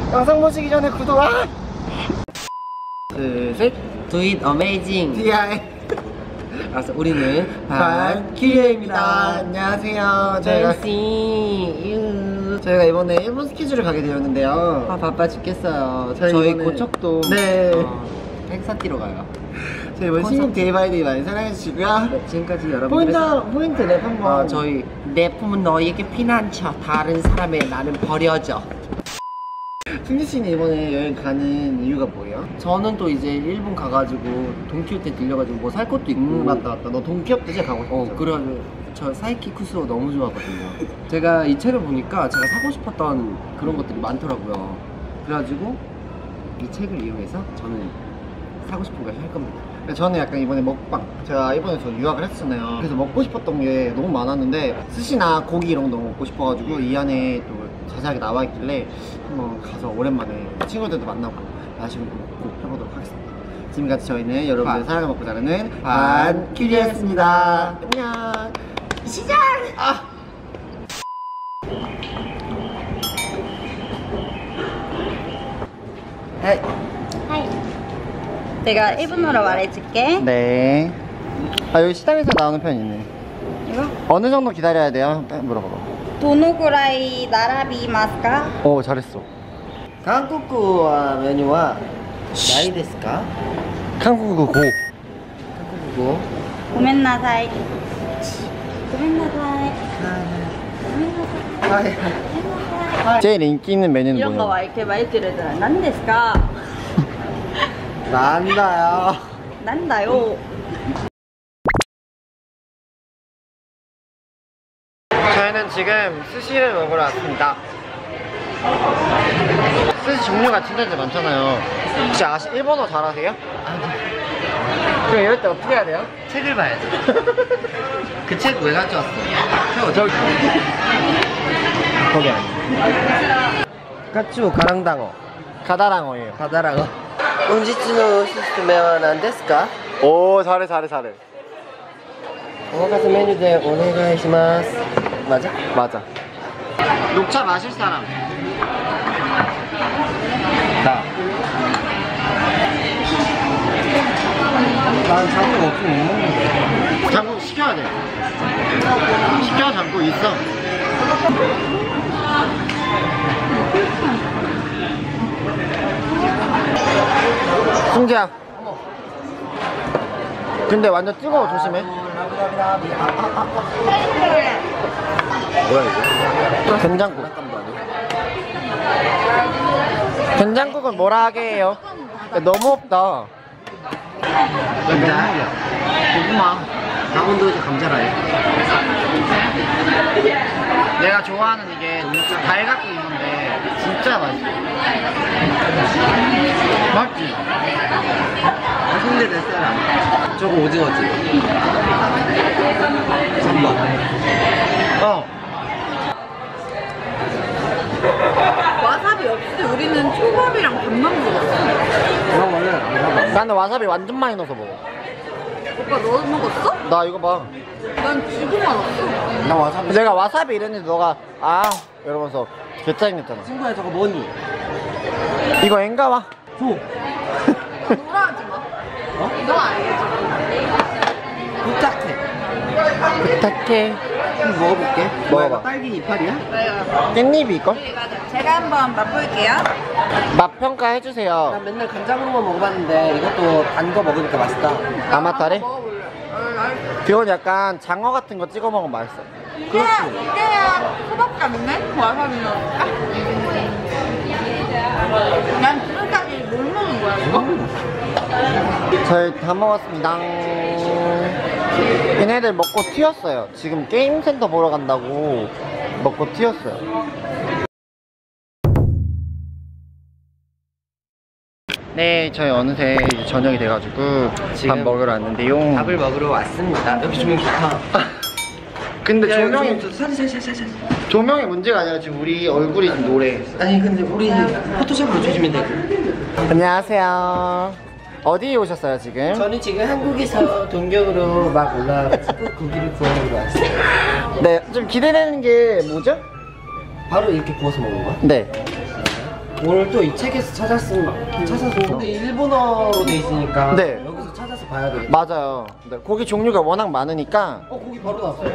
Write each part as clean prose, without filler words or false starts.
영상 보시기 전에 구독. 둘, 셋. Do it amazing. DI. 알았어, 우리는 반키리입니다. 안녕하세요. 저희가 이번에 일본 스케줄을 가게 되었는데요. 아, 바빠 죽겠어요. 저희 이번에... 고척도 네. 행사 뛰러 가요. 저희 이번 신곡 데이바이데이 많이 사랑해주시고요. 네, 지금까지 여러분들 포인트 랩 한번. 저희 내 품은 너에게 피난처, 다른 사람의 나는 버려져. 승기 씨는 이번에 여행 가는 이유가 뭐예요? 저는 또 이제 일본 가가지고 돈키호테 들려가지고 뭐 살 것도 있고. 맞다. 너 돈키호테 진짜 가고 싶었죠? 그래가지고 저 사이키 쿠스로 너무 좋아하거든요. 제가 이 책을 보니까 제가 사고 싶었던 그런 것들이 많더라고요. 그래가지고 이 책을 이용해서 저는 사고 싶은 걸 할 겁니다. 저는 약간 이번에 먹방, 제가 일본에서 유학을 했었잖아요. 그래서 먹고 싶었던 게 너무 많았는데 스시나 고기 이런 거 너무 먹고 싶어가지고 이 안에 또 자세하게 나와 있길래 한번 가서 오랜만에 친구들도 만나고 맛있는 거 먹고 해보도록 하겠습니다. 지금까지 저희는 여러분들 사랑을 먹고 자라는 반키리였습니다. 안녕. 시작! 하이. 내가 일본어로 말해줄게. 네. 여기 시장에서 나오는 편 있네. 이거? 어느 정도 기다려야 돼요? 물어봐봐. 도노구라이 나라비마스까? 오, 잘했어. 한국어 메뉴와 나이 데스까? 한국어 고. 한국어. 고멘나사이. 고멘나사이. 고멘나사이. 제일 인기 있는 메뉴는 이런 거 뭐예요? 막 이렇게 많이 들으잖아. 난데스까? 난다요. 난다요. 저희는 지금 스시를 먹으러 왔습니다. 스시 종류가 진짜 많잖아요. 혹시 일본어 잘하세요? 그럼 이럴 때 어떻게 해야 돼요? 책을 봐야죠. 그 책 왜 가져왔어? 저기 거기 아니에요. 까쭈 가랑당어. 가다랑어예요. 가다랑어. 본日の 시스템은 안 됐을까? 오, 잘해. 오마카세 메뉴 대 오네가이시마스. 맞아? 맞아. 녹차 마실 사람. 나. 난 장국 없으면 못 먹는데. 장국 시켜야 돼. 시켜. 장국 있어. 승재야. 근데 완전 뜨거워. 조심해. 뭐야 이거? 된장국. 된장국은 뭐라 하게 해요? 너무 없다. 감자. 고구마. 강원도에서 감자라요. 내가 좋아하는 이게 달걀국 있는데 진짜 맛있어. 맛있지? 맛있는데 내 사람. 저거 오징어지. 3번. 와사비 없이 우리는 초밥이랑 밥만 먹었어. 그런 거는 안 사봐. 나는 와사비 완전 많이 넣어서 먹어. 오빠 너도 먹었어? 나 이거 봐. 난 지금 알았어. 나 와사비. 내가 와사비 이랬는데 너가 이러면서 개짜증냈잖아. 친구야 저거 뭐니? 이거 엥가와? 줘. 뭐라 하지 마. 너 알겠지? 부탁해. 부탁해. 한번 먹어볼게. 먹어봐. 뭐야, 이거 딸기 이파리야? 깻잎이 있걸? 제가 한번 맛볼게요. 맛 평가해주세요. 난 맨날 간장으로만 먹어봤는데 이것도 단 거 먹으니까 맛있다. 아마타레? 먹어볼래. 그건 약간 장어 같은 거 찍어 먹으면 맛있어. 이게 소박감이네? 와사비 넣으니까? 난 지금까지 뭘 먹은 거야 이거? 저희 다 먹었습니다. 얘네들 먹고 튀었어요. 지금 게임센터 보러 간다고 먹고 튀었어요. 네, 저희 어느새 이제 저녁이 돼가지고 밥 먹으러 왔는데요. 밥을 먹으러 왔습니다. 여기 조명 좋다. 근데 조명이 사진. 조명이 문제가 아니라 지금 우리 얼굴이 지금 노래. 아니 근데 우리 포토샵으로 조지면 되고. 안녕하세요. 어디에 오셨어요 지금? 저는 지금 한국에서 동경으로 막 올라와가지고 고기를 구워 먹으러 왔어요. 네, 좀 기대되는 게 뭐죠? 바로 이렇게 구워서 먹는 거야? 네. 오늘 또 이 책에서 찾아서 근데 일본어로 돼 있으니까 네. 여기서 찾아서 봐야 돼. 맞아요. 네, 고기 종류가 워낙 많으니까. 고기 바로 나왔어요.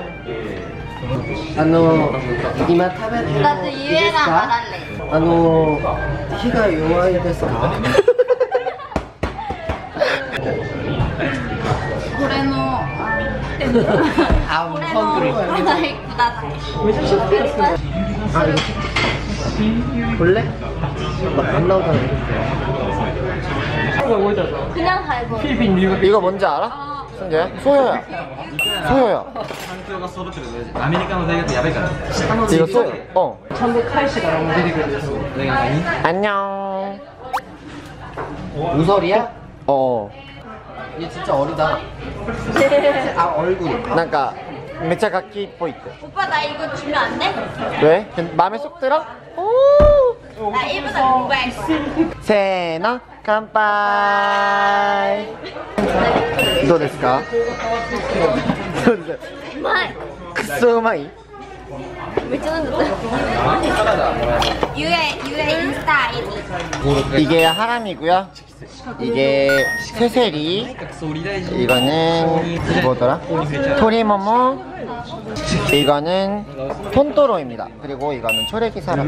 이마 타베. だって言えなかだれ。 火が弱いですか？ これのこれのお題ください。 볼래? 안 나오잖아. 그냥 할거. 이거 뭔지 알아? 승재야? 소효야. 소효야. 環境が揃ってるのでアメリカの大学やべえから 이거 소효. 어. 내가 아니? 안녕. 우설이야? 어. 얘 진짜 어리다. 아 얼굴. 뭔가 매차 각기 포인트. 오빠 나 이거 주면 안 돼? 왜? 마음에 쏙 들어? 오. 나 1분에 공부했어. 세나 깜빠이. どうですか? うまい。 くっそうまい? めっちゃ飲んじゃった。ゆえインスタイ 이게 하람이고요. 이게 새세리. 이거는 뭐더라? 토리모모. 이거는 톤토로입니다. 그리고 이거는 초래기 사람.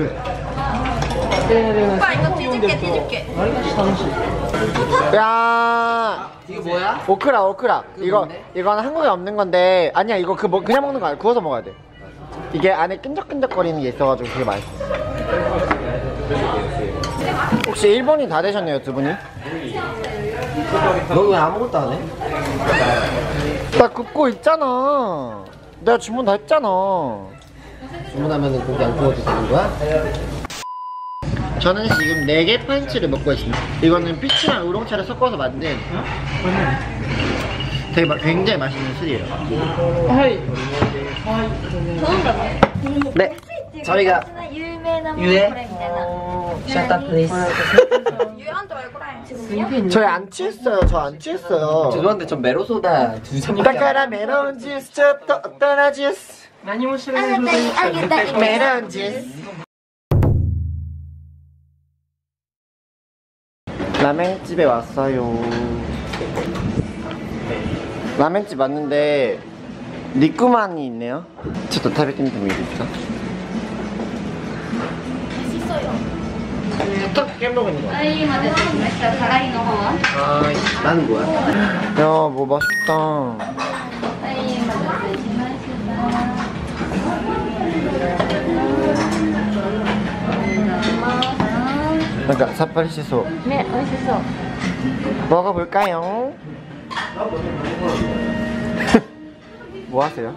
오빠 이거 뒤집게. 야, 이거 뭐야? 오크라. 이거는 한국에 없는 건데 아니야 이거 그냥 먹는 거 아니야. 구워서 먹어야 돼. 이게 안에 끈적끈적거리는 게 있어가지고 되게 맛있어. 혹시 일본인 다 되셨네요 두 분이? 너 왜 아무것도 안 해? 나 굽고 있잖아. 내가 주문 다 했잖아. 주문하면은 고기 안 구워도 되는 거야? 저는 지금 4개 파인치를 먹고 있습니다. 이거는 피치랑 우롱차를 섞어서 만든 되게 굉장히 맛있는 술이에요. 네. 저희가 有名なものこ 유해? れみたいな。 Shut up please. 유한도 얼굴에. 저희 안 취했어요. 저 안 취했어요. 죄송한데 전 메로소다 두 잔. だからメロンジュースちょっと大人ジュースあげたい。 メロンジュース라멘집에 왔어요. 라멘집 왔는데 니꾸만이 있네요. ちょっと食べてみてもいいですか? 어떻게 먹는 거야? はい、今出てきました。辛いの方は。 아, 나는 뭐야? 야, 뭐 맛있다. はい、今出てきました。 뭔가 사파리시소. 네, 맛있어. 먹어볼까요? 뭐 하세요?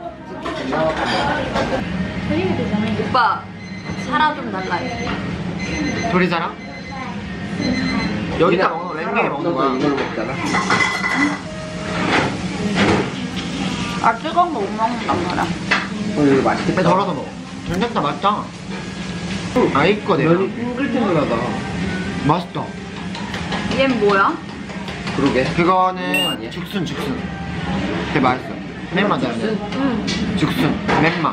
오빠, 살아 좀 달라요. 둘이 자랑? 여기다 먹는 거 랭랭이 먹는 거야. 이걸로 먹잖아. 아, 뜨거운 거 못 먹는단 말이야. 이거 맛있겠다. 덜어서 먹어. 괜찮다, 맛있다. 아, 이거 내가. 면이 탱글탱글하다. 맛있다. 얘는 뭐야? 그러게. 그거는 죽순. 되게 맛있어. 맨맛 나요. 응. 죽순, 맨맛.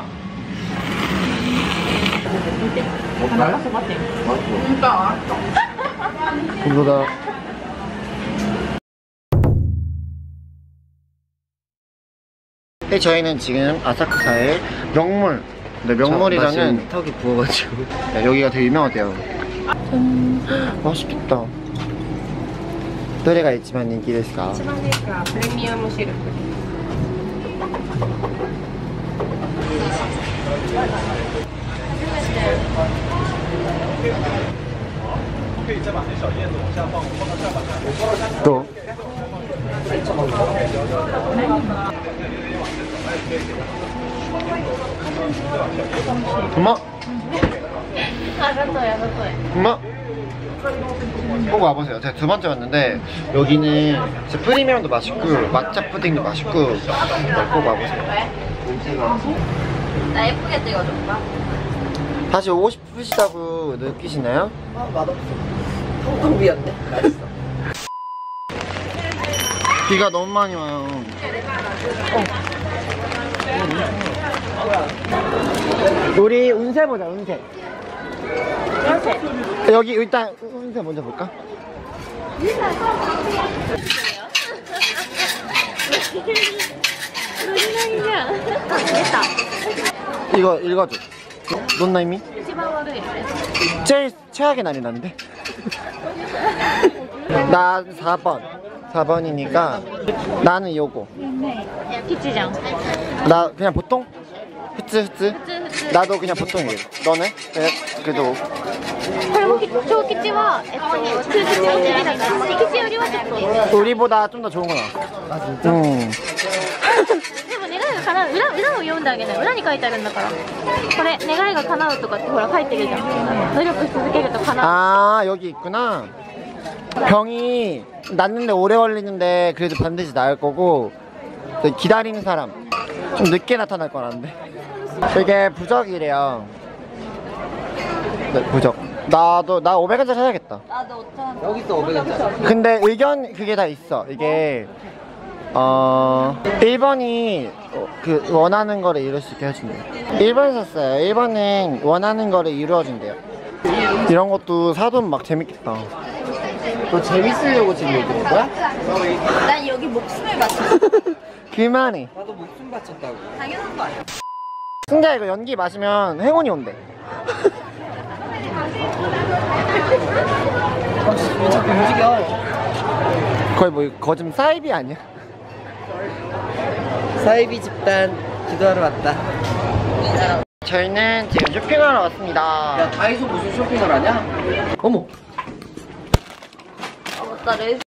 먹어요? 진짜 맛있어. 그거다. 저희는 지금 아사쿠사의 명물. 네, 명물이라는 턱이 부어가지고. 네, 여기가 되게 유명하대요. 맛있겠다. どれが一番人気ですか? 一番人気はプレミアムシルク。 또? 엄마? 엄마? 꼭 와보세요. 제가 두 번째 왔는데 여기는 진짜 프리미엄도 맛있고抹茶 푸딩도 맛있고 꼭 와보세요. 나 예쁘게 찍어줄까? 다시 오고 싶으시다고 느끼시나요? 맛없어. 텅텅 비었네. 맛있어. 비가 너무 많이 와요. 우리 운세 보자, 운세. 여기 일단 운세 먼저 볼까? 이거 읽어줘. 논나이미? 제일 최악의 날이라는데? 나 4번이니까 나는 요거. 피치장. 나 그냥 보통? 흐츠. 나도 그냥 보통이에요. 너는? 그래도 これも小吉は、中吉は次だから、小吉よりはちょっと。 우리보다 좀 더 좋은 거 나왔어. 아 진짜? うん。 でも願いが叶う、裏を読んであげない。裏に書いてあるんだから。これ願いが叶うとかってほら書いてるじゃん。努力し続けると叶う。 아 여기 있구나. 병이 낫는데 오래 걸리는데 그래도 반드시 나을 거고 기다리는 사람 좀 늦게 나타날 거라는데. 이게 부적이래요. 네, 부적. 나 500원짜리 사야겠다. 나도 5천. 여기 또 500원짜리. 근데 의견 그게 다 있어. 이게 1번이 그 원하는 거를 이룰 수 있게 해준대요. 1번 샀어요. 1번은 원하는 거를 이루어준대요. 이런 것도 사돈 막 재밌겠다. 너 재밌으려고 지금 여기 온 거야? 난 여기 목숨을 바쳐. 그만해. 나도 목숨 바쳤다고. 당연한 거 아니야? 승자 이거 연기 마시면 행운이 온대. 왜 자꾸 움직여? 거의 뭐 거짓 사이비 아니야? 사이비 집단 기도하러 왔다. 저희는 지금 쇼핑하러 왔습니다. 야 다이소 무슨 쇼핑을 하냐? 어머. 나 레즈.